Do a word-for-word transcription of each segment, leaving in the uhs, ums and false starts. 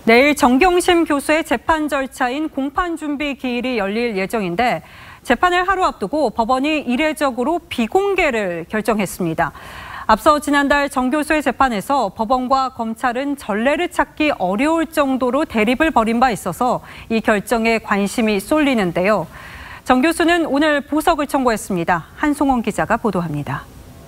내일 정경심 교수의 재판 절차인 공판 준비 기일이 열릴 예정인데 재판을 하루 앞두고 법원이 이례적으로 비공개를 결정했습니다. 앞서 지난달 정 교수의 재판에서 법원과 검찰은 전례를 찾기 어려울 정도로 대립을 벌인 바 있어서 이 결정에 관심이 쏠리는데요. 정 교수는 오늘 보석을 청구했습니다. 한송원 기자가 보도합니다.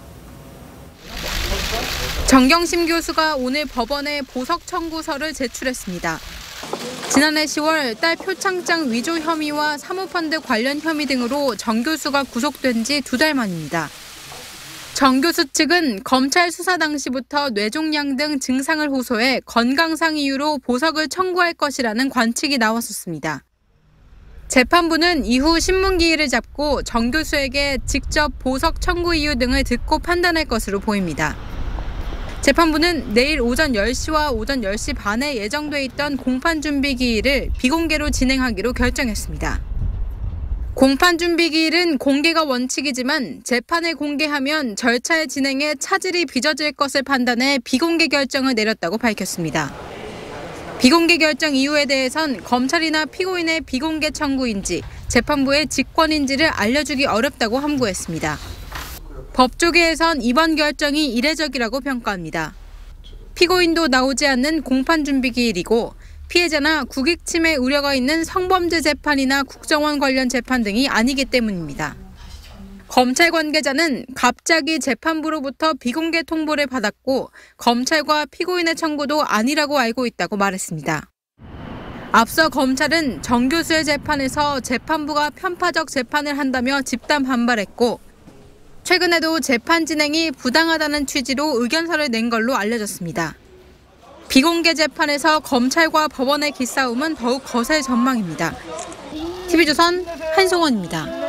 정경심 교수가 오늘 법원에 보석 청구서를 제출했습니다. 지난해 시월 딸 표창장 위조 혐의와 사모펀드 관련 혐의 등으로 정 교수가 구속된 지 두 달 만입니다. 정 교수 측은 검찰 수사 당시부터 뇌종양 등 증상을 호소해 건강상 이유로 보석을 청구할 것이라는 관측이 나왔었습니다. 재판부는 이후 신문기일을 잡고 정 교수에게 직접 보석 청구 이유 등을 듣고 판단할 것으로 보입니다. 재판부는 내일 오전 열 시와 오전 열 시 반에 예정돼 있던 공판 준비 기일을 비공개로 진행하기로 결정했습니다. 공판 준비 기일은 공개가 원칙이지만 재판을 공개하면 절차의 진행에 차질이 빚어질 것을 판단해 비공개 결정을 내렸다고 밝혔습니다. 비공개 결정 이유에 대해선 검찰이나 피고인의 비공개 청구인지 재판부의 직권인지를 알려주기 어렵다고 함구했습니다. 법조계에선 이번 결정이 이례적이라고 평가합니다. 피고인도 나오지 않는 공판 준비 기일이고 피해자나 국익 침해 우려가 있는 성범죄 재판이나 국정원 관련 재판 등이 아니기 때문입니다. 검찰 관계자는 갑자기 재판부로부터 비공개 통보를 받았고 검찰과 피고인의 청구도 아니라고 알고 있다고 말했습니다. 앞서 검찰은 정 교수의 재판에서 재판부가 편파적 재판을 한다며 집단 반발했고 최근에도 재판 진행이 부당하다는 취지로 의견서를 낸 걸로 알려졌습니다. 비공개 재판에서 검찰과 법원의 기싸움은 더욱 거셀 전망입니다. 티비조선 한송원입니다.